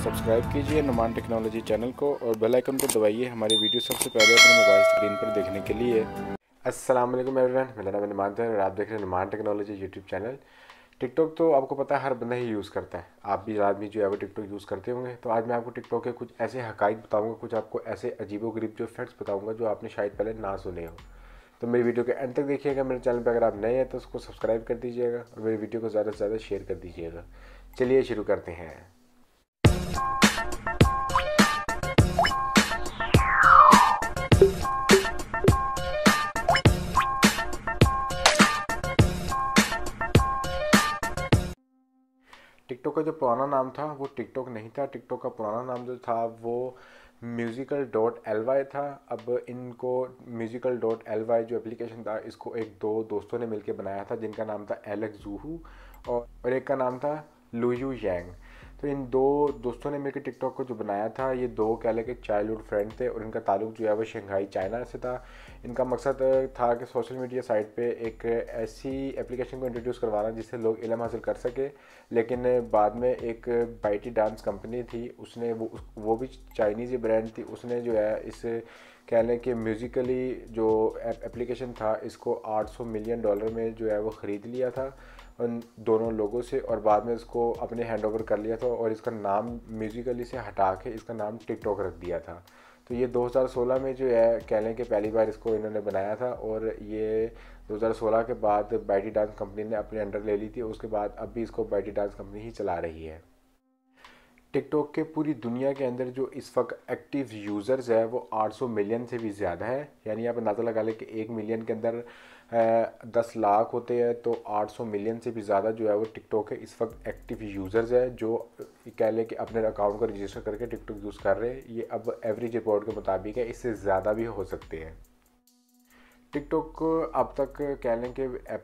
Subscribe कीजिए Numan technology channel को और बेल आइकन को दबाइए हमारी वीडियो सबसे पहले अपने मोबाइल स्क्रीन पर देखने के लिए। अस्सलाम वालेकुम एवरीवन, मेरा नाम है नुमान है और आप देख रहे हैं Numan technology YouTube channel. TikTok तो आपको पता है हर बंदा ही यूज़ करता है, आप भी आदमी जो है वो टिकटॉक यूज़ करते होंगे। तो आज मैं आपको टिकटॉक के कुछ ऐसे हकाइक बताऊंगा, कुछ आपको ऐसे अजीबोगरीब जो फैक्ट्स बताऊंगा जो आपने शायद पहले ना सुने हो। तो मेरी वीडियो के एंड तक देखिएगा। मेरे चैनल पर अगर आप नए हैं तो उसको सब्सक्राइब कर दीजिएगा और मेरी वीडियो को ज़्यादा से ज़्यादा शेयर कर दीजिएगा। चलिए शुरू करते हैं। टिकटॉक का जो पुराना नाम था वो टिकटॉक नहीं था। टिकटॉक का पुराना नाम जो था वो musical.ly था। अब इनको musical.ly जो एप्लीकेशन था इसको दो दोस्तों ने मिलकर बनाया था, जिनका नाम था एलेक्स जूहू और एक का नाम था लुयू यांग। तो इन दो दोस्तों ने मिलकर टिकटॉक को जो बनाया था, ये दो कह लें कि चाइल्डहुड फ्रेंड थे और इनका ताल्लुक जो है वो शंघाई चाइना से था। इनका मकसद था कि सोशल मीडिया साइट पे एक ऐसी एप्लीकेशन को इंट्रोड्यूस करवाना जिससे लोग इल्म हासिल कर सके। लेकिन बाद में एक बाइटी डांस कंपनी थी, उसने वो भी चाइनीज़ ब्रांड थी, उसने जो है इस कह लें कि म्यूज़िकली जो एप्लीकेशन था इसको $800 मिलियन में जो है वो ख़रीद लिया था उन दोनों लोगों से, और बाद में इसको अपने हैंड ओवर कर लिया था और इसका नाम म्यूज़िकली से हटा के इसका नाम टिकटॉक रख दिया था। तो ये 2016 में जो है कह लें कि पहली बार इसको इन्होंने बनाया था और ये 2016 के बाद बाइटी डांस कंपनी ने अपने अंडर ले ली थी। उसके बाद अब भी इसको बाइटी डांस कंपनी ही चला रही है। टिकटॉक के पूरी दुनिया के अंदर जो इस वक्त एक्टिव यूज़र्स है वो 800 मिलियन से भी ज़्यादा है। यानी आप अंदाज़ा लगा लें कि 1 मिलियन के अंदर 10 लाख होते हैं, तो 800 मिलियन से भी ज़्यादा जो है वो टिकटॉक के इस वक्त एक्टिव यूज़र्स है जो कह लें कि अपने अकाउंट को रजिस्टर करके टिकटॉक यूज़ कर रहे हैं। ये अब एवरेज रिपोर्ट के मुताबिक है, इससे ज़्यादा भी हो सकते हैं। टिकटॉक को अब तक कह लें कि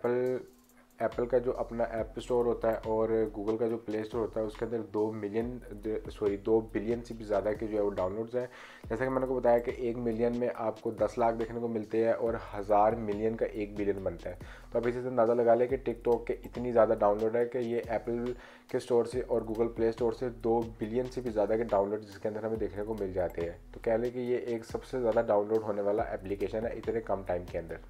एप्पल का जो अपना ऐप स्टोर होता है और गूगल का जो प्ले स्टोर होता है उसके अंदर 2 बिलियन से भी ज़्यादा के जो है वो डाउनलोड्स हैं। जैसा कि मैंने को बताया कि 1 मिलियन में आपको 10 लाख देखने को मिलते हैं और 1000 मिलियन का 1 बिलियन बनता है। तो आप इसी से अंदाज़ा लगा लें कि टिकटॉक के इतनी ज़्यादा डाउनलोड है कि ये एप्पल के स्टोर से और गूगल प्ले स्टोर से 2 बिलियन से भी ज़्यादा के डाउनलोड जिसके अंदर हमें देखने को मिल जाते हैं। तो कह लें कि ये एक सबसे ज़्यादा डाउनलोड होने वाला एप्लीकेशन है इतने कम टाइम के अंदर।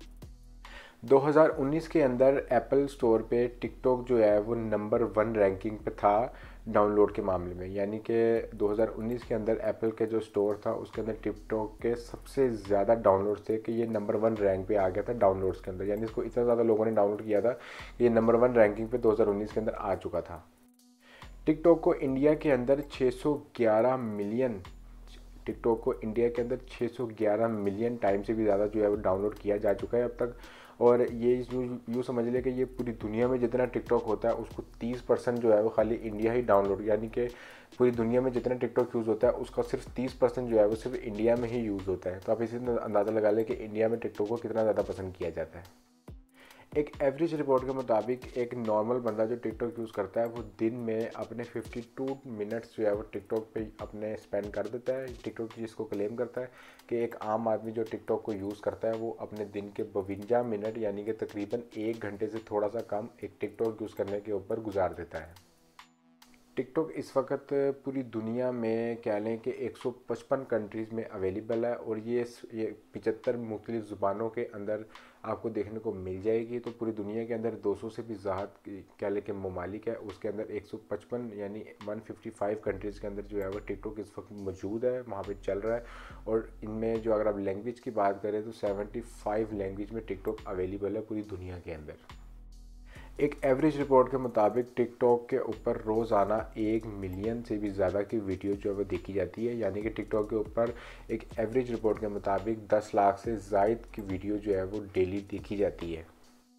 2019 के अंदर एप्पल स्टोर पे टिकटॉक जो है वो नंबर 1 रैंकिंग पे था डाउनलोड के मामले में। यानी कि 2019 के अंदर एप्पल के जो स्टोर था उसके अंदर टिकटॉक के सबसे ज़्यादा डाउनलोड्स थे कि ये नंबर 1 रैंक पे आ गया था डाउनलोड्स के अंदर। यानी इसको इतना ज़्यादा लोगों ने डाउनलोड किया था कि ये नंबर 1 रैंकिंग पे 2019 के अंदर आ चुका था। टिकटॉक को इंडिया के अंदर 611 मिलियन टिकटॉक को इंडिया के अंदर 611 मिलियन टाइम से भी ज़्यादा जो है वो डाउनलोड किया जा चुका है अब तक। और ये यूँ समझ लें कि ये पूरी दुनिया में जितना टिकटॉक होता है उसको 30% जो है वो खाली इंडिया ही डाउनलोड, यानी कि पूरी दुनिया में जितना टिकटॉक यूज़ होता है उसका सिर्फ 30% जो है वो सिर्फ इंडिया में ही यूज़ होता है। तो आप इसी अंदाज़ा लगा लें कि इंडिया में टिकटॉक को कितना ज़्यादा पसंद किया जाता है। एक एवरेज रिपोर्ट के मुताबिक एक नॉर्मल बंदा जो टिकटॉक यूज़ करता है वो दिन में अपने 52 मिनट्स जो है वो टिकटॉक पे अपने स्पेंड कर देता है। टिकटॉक जिसको क्लेम करता है कि एक आम आदमी जो टिकटॉक को यूज़ करता है वो अपने दिन के 52 मिनट यानी कि तकरीबन 1 घंटे से थोड़ा सा कम एक टिकटॉक यूज़ करने के ऊपर गुजार देता है। टिकटॉक इस वक्त पूरी दुनिया में कह लें कि 155 कंट्रीज़ में अवेलेबल है और ये 75 मुख्तलिफ़ ज़ुबानों के अंदर आपको देखने को मिल जाएगी। तो पूरी दुनिया के अंदर 200 से भी ज़्यादा कह लें कि ममालिक है, उसके अंदर 155 यानी 155 कंट्रीज़ के अंदर जो है वो टिकटॉक इस वक्त मौजूद है, वहाँ पे चल रहा है। और इनमें जो अगर आप लैंग्वेज की बात करें तो 75 लैंग्वेज में टिकटॉक अवेलेबल है पूरी दुनिया के अंदर। एक एवरेज रिपोर्ट के मुताबिक टिकटॉक के ऊपर रोज़ाना 1 मिलियन से भी ज़्यादा की वीडियो जो है वो देखी जाती है। यानी कि टिकटॉक के ऊपर एक एवरेज रिपोर्ट के मुताबिक 10 लाख से ज़ायद की वीडियो जो है वो डेली देखी जाती है।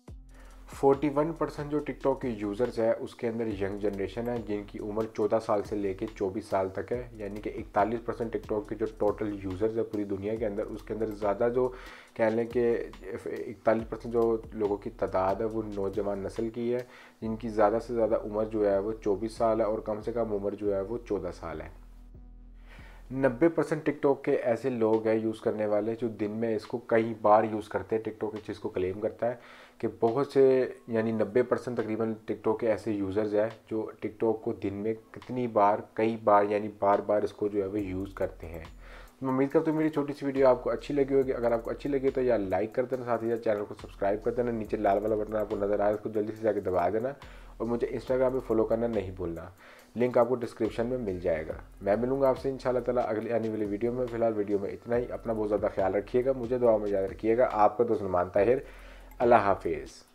41% जो टिकटॉक के यूज़र्स है उसके अंदर यंग जनरेशन है जिनकी उम्र 14 साल से लेकर 24 साल तक है। यानी कि 41% टिकटॉक के जो टोटल यूज़र्स है पूरी दुनिया के अंदर उसके अंदर ज़्यादा जो कह लें कि 41% जो लोगों की तादाद है वो नौजवान नस्ल की है, जिनकी ज़्यादा से ज़्यादा उम्र जो है वो 24 साल है और कम से कम उम्र जो है वो 14 साल है। 90% टिकटॉक के ऐसे लोग हैं यूज़ करने वाले जो दिन में इसको कई बार यूज़ करते हैं। टिकटॉक इस चीज़ को क्लेम करता है कि बहुत से यानी 90% तकरीबन टिकटॉक के ऐसे यूज़र्स हैं जो टिकटॉक को दिन में कितनी बार, कई बार यानी बार बार इसको जो है वो यूज़ करते हैं। मैं उम्मीद करता हूँ मेरी छोटी सी वीडियो आपको अच्छी लगी होगी। अगर आपको अच्छी लगी तो यार लाइक कर देना, साथ ही साथ चैनल को सब्सक्राइब कर देना। नीचे लाल वाला बटन आपको नज़र आ रहा है, उसको जल्दी से जाके दबा देना और मुझे इंस्टाग्राम पे फॉलो करना नहीं भूलना। लिंक आपको डिस्क्रिप्शन में मिल जाएगा। मैं मिलूंगा आपसे इंशाल्लाह ताला अगली आने वाली वीडियो में। फिलहाल वीडियो में इतना ही। अपना बहुत ज़्यादा ख्याल रखिएगा, मुझे दुआ में याद रखिएगा। आपका दोस्त नुमान ताहिर। अल्लाह हाफिज़।